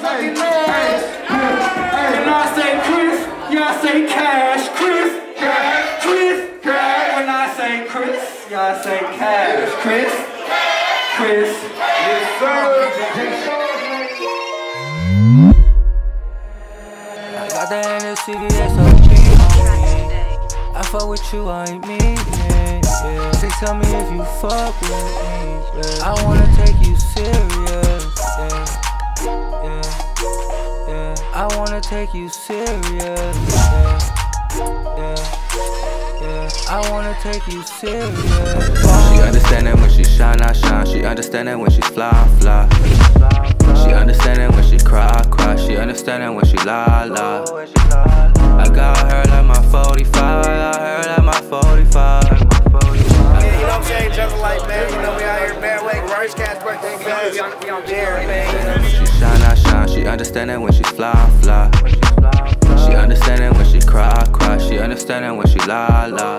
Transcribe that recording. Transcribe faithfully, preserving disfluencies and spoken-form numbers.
fucking mad. When I say Chris, y'all say cash. Chris, cash, Chris, cash. When I say Chris, y'all say cash. Chris, Chris. Yes, sir. I got that N F C D S O G on me. I fuck with you, I ain't me, yeah, yeah. They tell me if you fuck with me, yeah. I wanna take you serious, yeah, yeah, yeah. I wanna take you serious, yeah, yeah, yeah. I wanna take you serious. She understand it when she shine, I shine. She understand it when she fly, fly. She understand it when she cry, cry. She understand it when she lie, lie. I got her like my forty-five, I got her like my forty-five. Yeah, you know what I'm saying? Just like, man, you know, we out here bad way. Royce Cat's birthday, man. We on, we on there, man. She shine, I shine. She understand it when she fly, fly. She understand it when she cry, cry. She understand it when she lie, lie.